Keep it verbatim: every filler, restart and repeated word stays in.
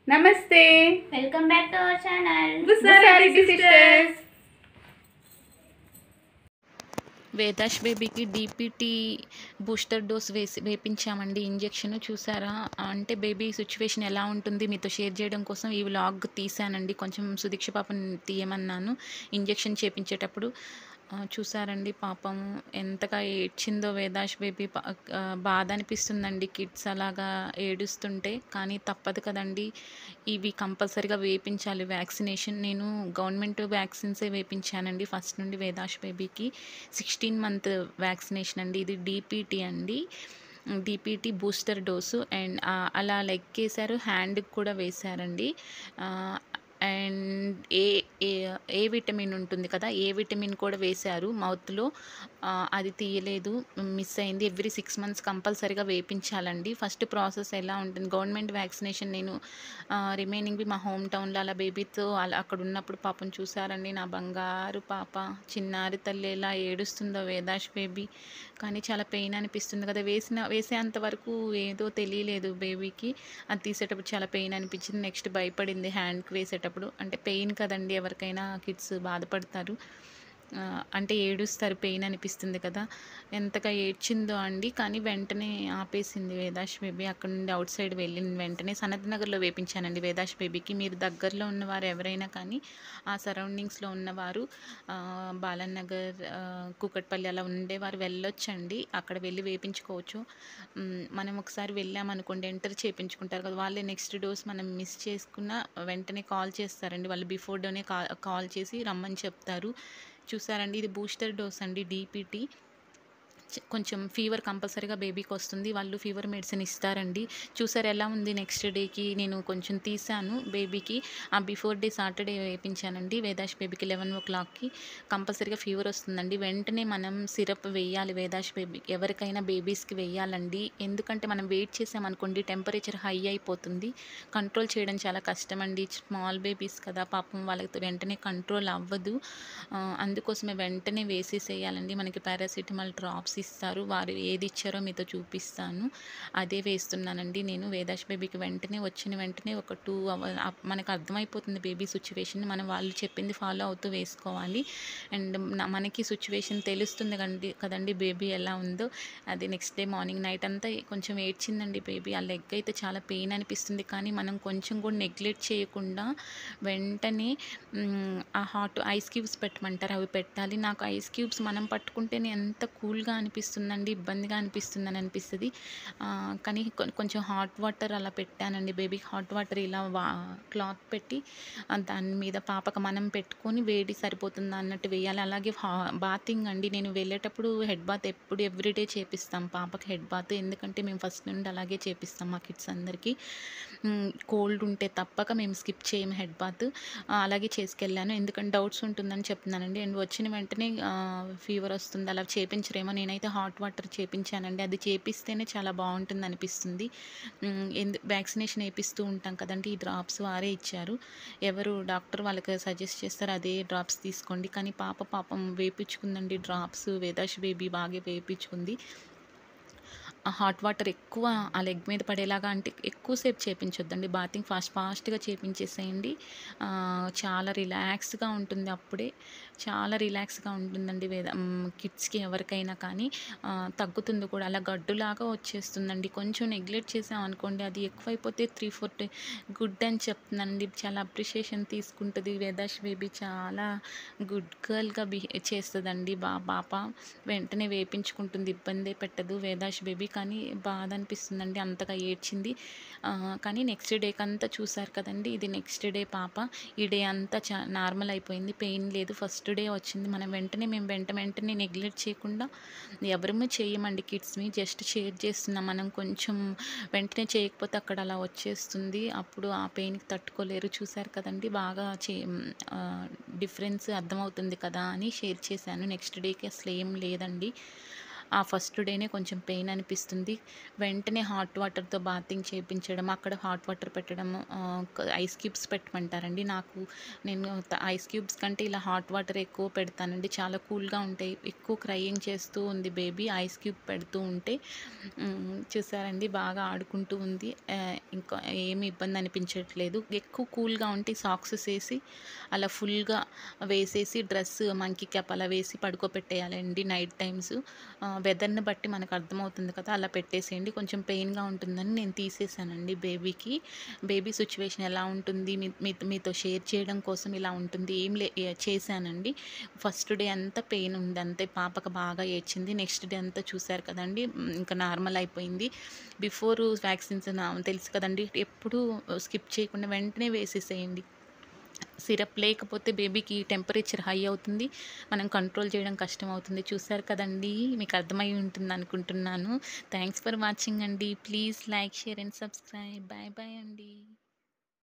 నమస్తే. Welcome back to our channel Busareddy sisters. Vedash బేబీకి DPT booster dose వేసి వేపించామండి. ఇంజెక్షన్ చూసారా, అంటే బేబీ సిచ్యువేషన్ ఎలా ఉంటుంది మీతో షేర్ చేయడం కోసం ఈ వ్లాగ్ తీసానండి. కొంచెం సుదీక్ష పాపని తీయమన్నాను ఇంజెక్షన్ చేపించేటప్పుడు. చూసారండి పాపం ఎంతగా ఏడ్చిందో వేదాష్ బేబీ. బాధ అనిపిస్తుందండి కిడ్స్ అలాగా ఏడుస్తుంటే, కానీ తప్పదు కదండి, ఇవి కంపల్సరీగా వేపించాలి వ్యాక్సినేషన్. నేను గవర్నమెంట్ వ్యాక్సిన్సే వేపించానండి ఫస్ట్ నుండి వేదాష్ బేబీకి. సిక్స్టీన్ మంత్ వ్యాక్సినేషన్ అండి ఇది. డీపీటీ అండి, డీపీటీ బూస్టర్ డోసు. అండ్ అలా లెగ్ వేశారు, హ్యాండ్కి కూడా వేశారండి. అండ్ ఏ ఏ విటమిన్ ఉంటుంది కదా, ఏ విటమిన్ కూడా వేశారు మౌత్లో. అది తీయలేదు, మిస్ అయింది. ఎవ్రీ సిక్స్ మంత్స్ కంపల్సరీగా వేపించాలండి. ఫస్ట్ ప్రాసెస్ ఎలా ఉంటుంది, గవర్నమెంట్ వ్యాక్సినేషన్ నేను రిమైనింగ్వి మా హోమ్ టౌన్లో అలా బేబీతో అలా అక్కడ ఉన్నప్పుడు పాపం చూసారండి. నా బంగారు పాప, చిన్నారి తల్లి ఎలా ఏడుస్తుందో వేదాష్ బేబీ. కానీ చాలా పెయిన్ అనిపిస్తుంది కదా, వేసిన వేసేంత వరకు ఏదో తెలియలేదు బేబీకి. అది తీసేటప్పుడు చాలా పెయిన్ అనిపించింది. నెక్స్ట్ భయపడింది హ్యాండ్కి వేసేటప్పుడు. అంటే పెయిన్ కదండి, ఎవరికైనా కిడ్స్ బాధపడతారు, అంటే ఏడుస్తారు, పెయిన్ అనిపిస్తుంది కదా. ఎంతగా ఏడ్చిందో అండి, కానీ వెంటనే ఆపేసింది వేదాష్ బేబీ. అక్కడ నుండి అవుట్ సైడ్ వెళ్ళిన వెంటనే సనత్ నగర్లో వేపించానండి వేదాష్ బేబీకి. మీరు దగ్గరలో ఉన్నవారు ఎవరైనా కానీ, ఆ సరౌండింగ్స్లో ఉన్నవారు బాలన్ నగర్, కూకట్పల్లి అలా ఉండేవారు వెళ్ళొచ్చండి, అక్కడ వెళ్ళి వేపించుకోవచ్చు. మనం ఒకసారి వెళ్ళామనుకోండి ఎంటర్ చేయించుకుంటారు కదా, వాళ్ళే నెక్స్ట్ డోస్ మనం మిస్ చేసుకున్న వెంటనే కాల్ చేస్తారండి. వాళ్ళు బిఫోర్ డోనే కాల్ చేసి రమ్మని చెప్తారు. చూసారండి, ఇది బూస్టర్ డోస్ అండి డీపీటీ. కొంచెం ఫీవర్ కంపల్సరీగా బేబీకి వస్తుంది, వాళ్ళు ఫీవర్ మెడిసిన్ ఇస్తారండి. చూసారు ఎలా ఉంది. నెక్స్ట్ డేకి నేను కొంచెం తీసాను బేబీకి. ఆ బిఫోర్ డే సాటర్డే వేయించానండి వేదాష్ బేబీకి. లెవెన్ ఓ క్లాక్కి కంపల్సరీగా ఫీవర్ వస్తుందండి. వెంటనే మనం సిరప్ వేయాలి వేదాష్ బేబీకి. ఎవరికైనా బేబీస్కి వేయాలండి, ఎందుకంటే మనం వెయిట్ చేసామనుకోండి టెంపరేచర్ హై అయిపోతుంది, కంట్రోల్ చేయడం చాలా కష్టం అండి. స్మాల్ బేబీస్ కదా పాపం, వాళ్ళకి వెంటనే కంట్రోల్ అవ్వదు. అందుకోసమే వెంటనే వేసేసేయాలండి. మనకి పారాసిటమాల్ డ్రాప్స్ ఇస్తారు, వారు ఏది ఇచ్చారో మీతో చూపిస్తాను, అదే వేస్తున్నానండి నేను వేదాష్ బేబీకి. వెంటనే వచ్చిన వెంటనే ఒక టూ అవర్ మనకు అర్థమైపోతుంది బేబీ సిచ్యువేషన్, మనం వాళ్ళు చెప్పింది ఫాలో అవుతూ వేసుకోవాలి. అండ్ మనకి సిచ్యువేషన్ తెలుస్తుంది కండి కదండి బేబీ ఎలా ఉందో. అది నెక్స్ట్ డే మార్నింగ్ నైట్ అంతా కొంచెం ఏడ్చిందండి బేబీ. ఆ లెగ్ అయితే చాలా పెయిన్ అనిపిస్తుంది, కానీ మనం కొంచెం కూడా నెగ్లెక్ట్ చేయకుండా వెంటనే ఆ హాట్ ఐస్ క్యూబ్స్ పెట్టమంటారు, అవి పెట్టాలి. నాకు ఐస్ క్యూబ్స్ మనం పట్టుకుంటేనే ఎంత కూల్గా అనిపిస్తుందండి, ఇబ్బందిగా అనిపిస్తుందని అనిపిస్తుంది. కానీ కొంచెం హాట్ వాటర్ అలా పెట్టానండి బేబీకి. హాట్ వాటర్ ఇలా వా క్లాత్ పెట్టి దాని మీద పాపకు మనం పెట్టుకొని వేడి సరిపోతుందా అన్నట్టు వేయాలి. అలాగే బాతింగ్ అండి, నేను వెళ్ళేటప్పుడు హెడ్ బాత్ ఎప్పుడు ఎవ్రీడే చేపిస్తాం పాపకి హెడ్ బాత్, ఎందుకంటే మేము ఫస్ట్ నుండి అలాగే చేపిస్తాం మా కిడ్స్ అందరికీ. కోల్డ్ ఉంటే తప్పక మేము స్కిప్ చేయము హెడ్ బాత్. అలాగే చేసుకెళ్ళాను, ఎందుకంటే డౌట్స్ ఉంటుందని చెప్తున్నానండి. అండ్ వచ్చిన వెంటనే ఫీవర్ వస్తుంది అలా చేపించరేమో, నేనైతే హాట్ వాటర్ చేపించానండి. అది చేపిస్తేనే చాలా బాగుంటుంది అనిపిస్తుంది. ఎందు వ్యాక్సినేషన్ వేపిస్తూ ఉంటాం కదండి, ఈ డ్రాప్స్ వారే ఇచ్చారు. ఎవరు డాక్టర్ వాళ్ళకి సజెస్ట్ చేస్తారు అదే డ్రాప్స్ తీసుకోండి. కానీ పాప పాపం వేపించుకుందండి డ్రాప్స్, వేదాష్ బేబీ బాగా వేపించుకుంది. హాట్ వాటర్ ఎక్కువ ఆ లెగ్ మీద పడేలాగా, అంటే ఎక్కువసేపు చేపించొద్దండి బాతింగ్, ఫాస్ట్ ఫాస్ట్గా చేపించేసేయండి. చాలా రిలాక్స్గా ఉంటుంది అప్పుడే, చాలా రిలాక్స్గా ఉంటుందండి వేద కిడ్స్కి ఎవరికైనా కానీ. తగ్గుతుంది కూడా, అలా గడ్డులాగా వచ్చేస్తుందండి. కొంచెం నెగ్లెక్ట్ చేసామనుకోండి అది ఎక్కువైపోతే త్రీ ఫోర్ గుడ్ అని చెప్తున్నానండి. చాలా అప్రిషియేషన్ తీసుకుంటుంది వేదాష్ బేబీ, చాలా గుడ్ గర్ల్గా బిహే చేస్తుందండి బా పాప. వెంటనే వేపించుకుంటుంది, ఇబ్బంది పెట్టదు వేదాష్ బేబీ. కానీ బాధ అనిపిస్తుందండి, అంతగా ఏడ్చింది. కానీ నెక్స్ట్ డేకి అంతా చూసారు కదండి, ఇది నెక్స్ట్ డే పాప. ఈ డే అంతా చా నార్మల్ అయిపోయింది, పెయిన్ లేదు. ఫస్ట్ డే వచ్చింది, మనం వెంటనే మేము వెంట వెంటనే నెగ్లెక్ట్ చేయకుండా ఎవరమే చేయమండి కిడ్స్ని, జస్ట్ షేర్ చేస్తున్నాం. మనం కొంచెం వెంటనే చేయకపోతే అక్కడ అలా వచ్చేస్తుంది, అప్పుడు ఆ పెయిన్కి తట్టుకోలేరు. చూసారు కదండి, బాగా చే డిఫరెన్స్ అర్థమవుతుంది కదా అని షేర్ చేశాను. నెక్స్ట్ డేకి అసలు ఏం లేదండి, ఆ ఫస్ట్ డేనే కొంచెం పెయిన్ అనిపిస్తుంది. వెంటనే హాట్ వాటర్‌తో బాతింగ్ చేపించడం, అక్కడ హాట్ వాటర్ పెట్టడం, ఆహ్, క ఐస్ క్యూబ్స్ పెట్టమంటారండి. నాకు నేను త ఐస్ క్యూబ్స్ కంటే ఇలా హాట్ వాటర్ ఎక్కువ పెడతానండి. చాలా కూల్‌గా ఉంటాయి. ఎక్కువ క్రయింగ్ చేస్తూ ఉంది బేబీ ఐస్ క్యూబ్ పెడుతూ ఉంటే. హ్మ్. చూసారండి బాగా ఆడుకుంటూ ఉంది. ఆహ్, ఇంకా ఏమి ఇబ్బంది అనిపించట్లేదు. ఎక్కువ కూల్‌గా ఉంటే సాక్సెస్ ఏసి అలా ఫుల్‌గా వేసేసి డ్రెస్ మంకీ క్యాప్ అలా వేసి పడుకోబెట్టేయాలండి నైట్ టైమ్స్. ఆహ్, వెదర్‌ని బట్టి మనకు అర్థమవుతుంది కదా! అలా పెట్టేసేయండి. కొంచెం పెయిన్‌గా ఉంటుందని నేను తీసేసానండి బేబీకి. బేబీ సిట్యుయేషన్ ఎలా ఉంటుంది మీ మీ మీతో షేర్ చేయడం కోసం ఇలా ఉంటుంది. ఏం లే చేశానండి. ఫస్ట్ డే అంతా పెయిన్ ఉంది అంతే. పాపకు బాగా ఏడ్చింది. నెక్స్ట్ డే అంతా చూసారు కదండీ! హ్మ్. ఇంకా నార్మల్ అయిపోయింది. బిఫోర్ వ్యాక్సిన్స్ నా తెలుసు కదండీ! ఎప్పుడూ స్కిప్ చేయకుండా వెంటనే వేసేసేయండి. సిరప్ లేకపోతే బేబీకి టెంపరేచర్ హై అవుతుంది. మనం కంట్రోల్ చేయడం కష్టమవుతుంది. చూసారు కదండీ! మీకు అర్థమై ఉంటుందనుకుంటున్నాను. థాంక్స్ ఫర్ వాచింగ్ అండి. Please like, share and subscribe. Bye bye అండి.